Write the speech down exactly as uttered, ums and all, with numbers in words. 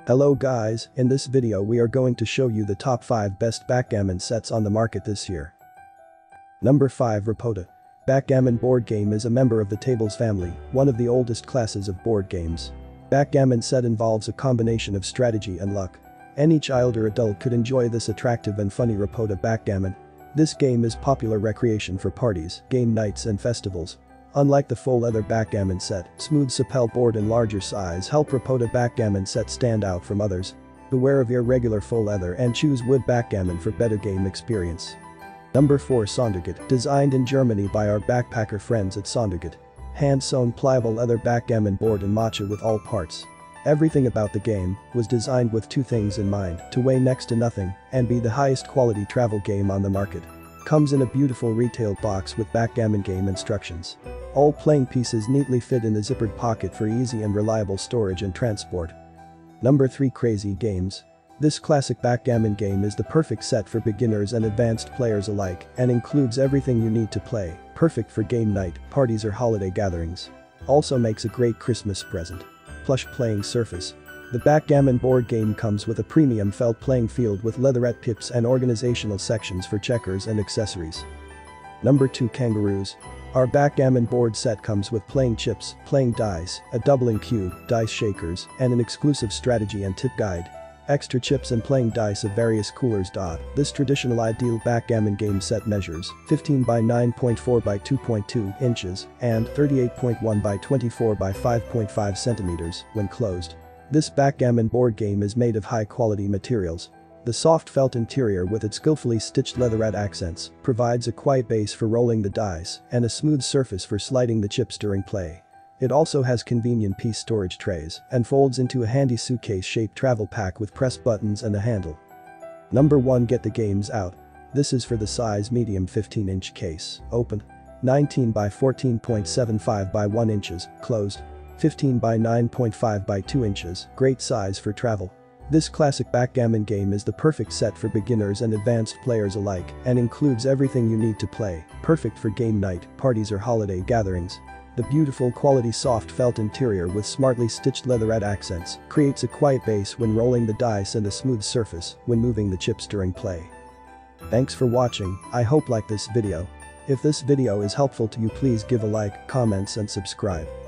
Hello guys, in this video we are going to show you the top five best backgammon sets on the market this year. Number five. Rapota. Backgammon board game is a member of the tables family, one of the oldest classes of board games. Backgammon set involves a combination of strategy and luck. Any child or adult could enjoy this attractive and funny Rapota backgammon. This game is popular recreation for parties, game nights and festivals. Unlike the faux leather backgammon set, smooth sapel board and larger size help Rapota backgammon set stand out from others. Beware of irregular faux leather and choose wood backgammon for better game experience. Number four. Sondergut. Designed in Germany by our backpacker friends at Sondergut. Hand-sewn pliable leather backgammon board and matcha with all parts. Everything about the game was designed with two things in mind: to weigh next to nothing and be the highest quality travel game on the market. Comes in a beautiful retail box with backgammon game instructions. All playing pieces neatly fit in the zippered pocket for easy and reliable storage and transport. Number three. Crazy Games. This classic backgammon game is the perfect set for beginners and advanced players alike and includes everything you need to play, perfect for game night, parties or holiday gatherings. Also makes a great Christmas present. Plush playing surface. The backgammon board game comes with a premium felt playing field with leatherette pips and organizational sections for checkers and accessories. Number two. Kangaroos. Our backgammon board set comes with playing chips, playing dice, a doubling cube, dice shakers, and an exclusive strategy and tip guide. Extra chips and playing dice of various coolers. This traditional ideal backgammon game set measures fifteen by nine point four by two point two inches and thirty-eight point one by twenty-four by five point five centimeters when closed. This backgammon board game is made of high-quality materials. The soft felt interior with its skillfully stitched leatherette accents provides a quiet base for rolling the dice and a smooth surface for sliding the chips during play. It also has convenient piece storage trays and folds into a handy suitcase-shaped travel pack with press buttons and a handle. Number one. Get the Games Out. This is for the size medium fifteen inch case, open. nineteen by fourteen point seven five by one inches, closed. fifteen by nine point five by two inches, great size for travel. This classic backgammon game is the perfect set for beginners and advanced players alike and includes everything you need to play, perfect for game night, parties or holiday gatherings. The beautiful quality soft felt interior with smartly stitched leatherette accents creates a quiet base when rolling the dice and a smooth surface when moving the chips during play. Thanks for watching. I hope like this video. If this video is helpful to you, please give a like, comments and subscribe.